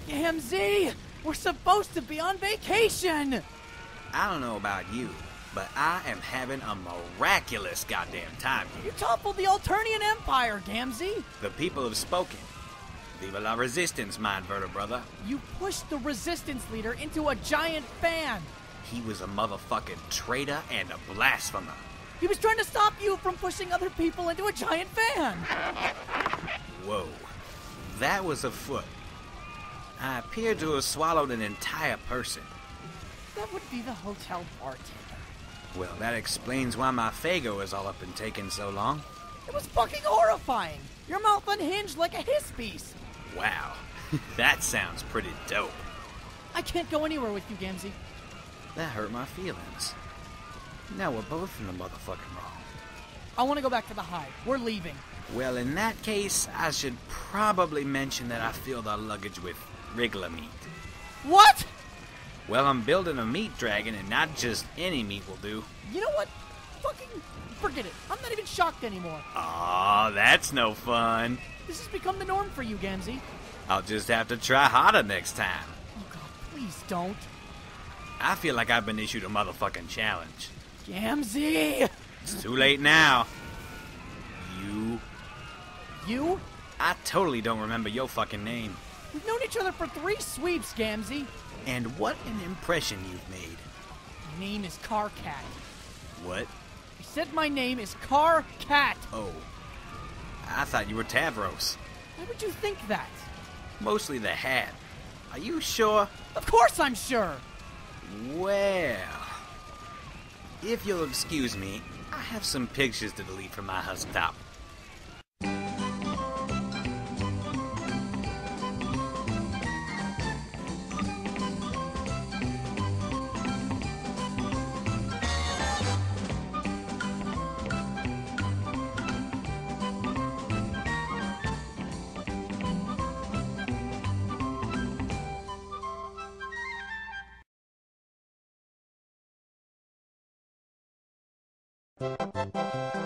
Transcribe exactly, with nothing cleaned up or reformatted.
Gamzee! We're supposed to be on vacation! I don't know about you, but I am having a miraculous goddamn time here. You toppled the Alternian Empire, Gamzee! The people have spoken. Viva la resistance, my inverter brother. You pushed the resistance leader into a giant fan! He was a motherfucking traitor and a blasphemer. He was trying to stop you from pushing other people into a giant fan! Whoa. That was a foot. I appear to have swallowed an entire person. That would be the hotel bartender. Well, that explains why my Fago is all up and taking so long. It was fucking horrifying! Your mouth unhinged like a hiss piece! Wow. That sounds pretty dope. I can't go anywhere with you, Gamzee. That hurt my feelings. Now we're both in the motherfucking wrong. I want to go back to the hive. We're leaving. Well, in that case, I should probably mention that I filled our luggage with wriggler meat. What? Well, I'm building a meat dragon, and not just any meat will do. You know what? Fucking forget it. I'm not even shocked anymore. Aw, that's no fun. This has become the norm for you, Gamzee. I'll just have to try harder next time. Oh god, please don't. I feel like I've been issued a motherfucking challenge. Gamzee! It's too late now. You... You? I totally don't remember your fucking name. We've known each other for three sweeps, Gamzee. And what an impression you've made. My name is Carcat. What? I said my name is Carcat. Oh. I thought you were Tavros. Why would you think that? Mostly the hat. Are you sure? Of course I'm sure. Well... If you'll excuse me, I have some pictures to delete from my husk top. Thank you.